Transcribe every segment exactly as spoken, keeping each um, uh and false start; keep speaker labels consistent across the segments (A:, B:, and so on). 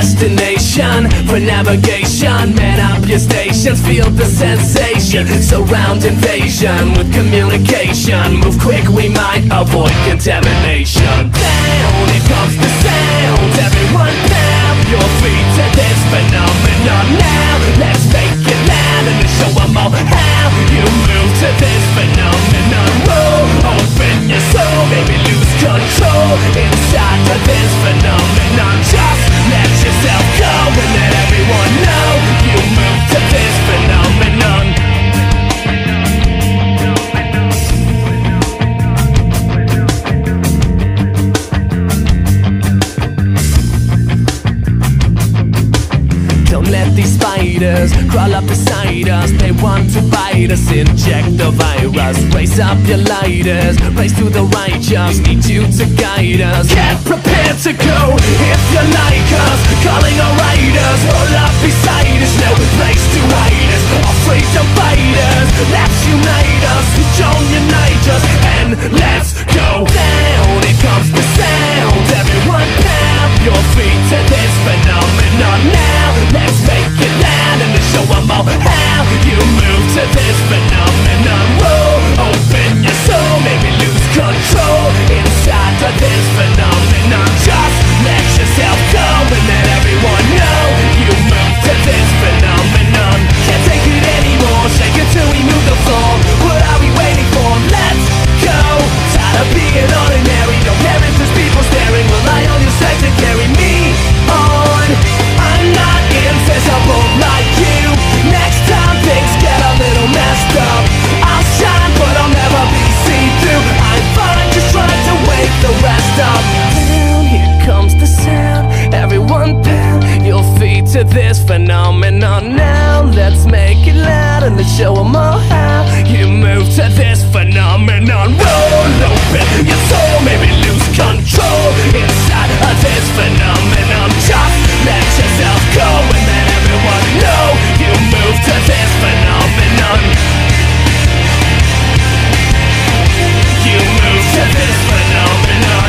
A: destination for navigation. Man up your stations, feel the sensation. Surround invasion with communication. Move quick, we might avoid contamination. Down, here comes the sound. Everyone down, your feet to this phenomenon. Now, let's make it loud and show them all how you move to this phenomenon. Roll, open your soul, maybe lose control inside of this phenomenon. Just let yourself go and let everyone know you move to this phenomenon. Don't let these spiders crawl up beside us. They want to bite us, inject the virus. Raise up your lighters, raise to the righteous. Need you to guide us. Get prepared to go if you like us. Calling our riders, roll up beside us. No place to hide us. Our freedom fighters, let's unite us. Don't unite us, and let's go down. Here comes the sound. Everyone pound your feet to this phenomenon. Now let's make it loud and show them all how you move to this phenomenon. Roll, open your soul, maybe lose control inside of this phenomenon. Just let yourself go and let everyone know you move to this phenomenon. Can't take it anymore, shake it till we move the floor. What are we waiting for? Let's go. Tired of being ordinary, don't care if there's people staring. Rely on your strength to carry me on. I'm not invisible like you. Next time things get a little messed up, I'll shine but I'll never be see-through. I'm fine, just trying to wake the rest up. Down, here comes the sound. Everyone down, your feet to this phenomenon. Now let's make it loud and let's show them all how you move to this phenomenon. Roll open your soul, maybe lose control inside of this phenomenon. Just let yourself go and let everyone know you move to this phenomenon. You move to this phenomenon.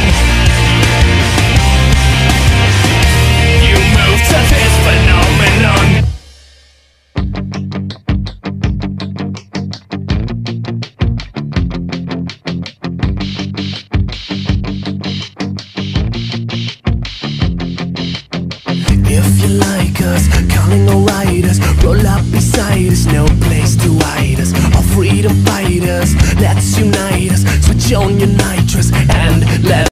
A: You move to this phenomenon. If you like us, calling all riders, roll up beside us, no place to hide us. All freedom fighters, let's unite us. Switch on your nitrous and let